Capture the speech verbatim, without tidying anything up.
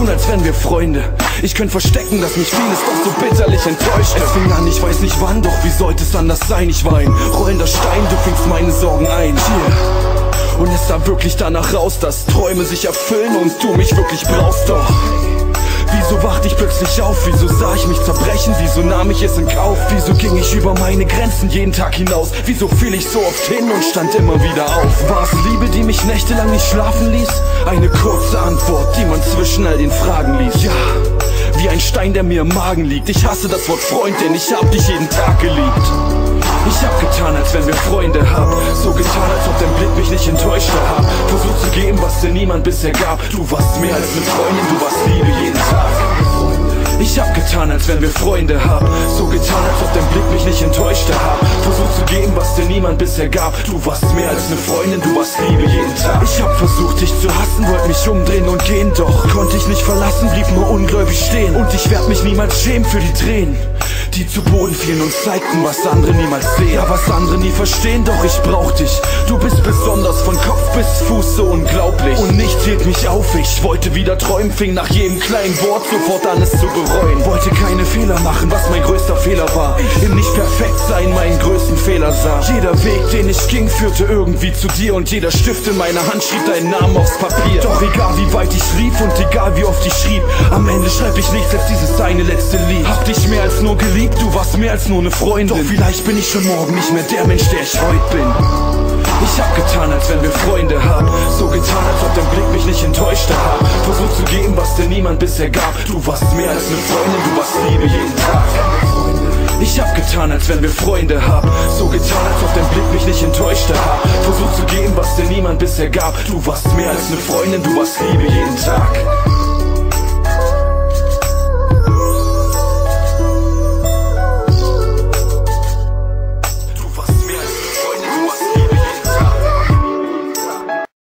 tun, als wären wir Freunde. Ich könnte verstecken, dass mich vieles doch so bitterlich enttäuscht. Es fing an, ich weiß nicht wann, doch wie sollte es anders sein? Ich war ein rollender Stein, du fingst meine Sorgen ein. Hier. Und es sah wirklich danach raus, dass Träume sich erfüllen und du mich wirklich brauchst. Doch wieso wachte ich plötzlich auf? Wieso sah ich mich zerbrechen? Wieso nahm ich es in Kauf? Wieso ging ich über meine Grenzen jeden Tag hinaus? Wieso fiel ich so oft hin und stand immer wieder auf? War es Liebe, die mich nächtelang nicht schlafen ließ? Eine kurze Antwort, die man zwischen all den Fragen ließ. Ja, wie ein Stein, der mir im Magen liegt. Ich hasse das Wort Freund, denn ich hab dich jeden Tag geliebt. Ich hab getan, als wenn wir Freunde hab. So getan, als ob dein Blick mich nicht enttäuscht hab. Versucht zu geben, was dir niemand bisher gab. Du warst mehr als eine Freundin, du warst Liebe jeden Tag. Ich hab getan, als wenn wir Freunde hab. So getan, als ob dein Blick mich nicht enttäuscht hab. Versucht zu geben, was dir niemand bisher gab. Du warst mehr als eine Freundin, du warst Liebe jeden Tag. Ich hab versucht, dich zu hassen, wollte mich umdrehen und gehen. Doch konnte ich nicht verlassen, blieb nur ungläubig stehen. Und ich werd mich niemals schämen für die Tränen, die zu Boden fielen und zeigten, was andere niemals sehen. Ja, was andere nie verstehen, doch ich brauch dich. Du bist besonders, von Kopf bis Fuß so unglaublich. Und nichts hielt mich auf, ich wollte wieder träumen, fing nach jedem kleinen Wort sofort an es zu bereuen. Wollte keine Fehler machen, was mein größter Fehler war. Im nicht perfekt sein meinen größten Fehler sah. Jeder Weg, den ich ging, führte irgendwie zu dir. Und jeder Stift in meiner Hand schrieb deinen Namen aufs Papier. Doch egal wie weit ich lief und egal wie oft ich schrieb, am Ende schreib ich nichts als dieses eine letzte Lied. Hab dich mehr als nur geliebt, du warst mehr als nur eine Freundin. Doch vielleicht bin ich schon morgen nicht mehr der Mensch, der ich heute bin. Ich hab getan, als wenn wir Freunde hab. So getan, als ob dein Blick mich nicht enttäuscht hab. Versucht zu geben, was dir niemand bisher gab. Du warst mehr als eine Freundin, du warst Liebe jeden Tag. Ich hab getan, als wenn wir Freunde hab. So getan, als ob dein Blick mich nicht enttäuscht hab. Versucht zu geben, was dir niemand bisher gab. Du warst mehr als eine Freundin, du warst Liebe jeden Tag.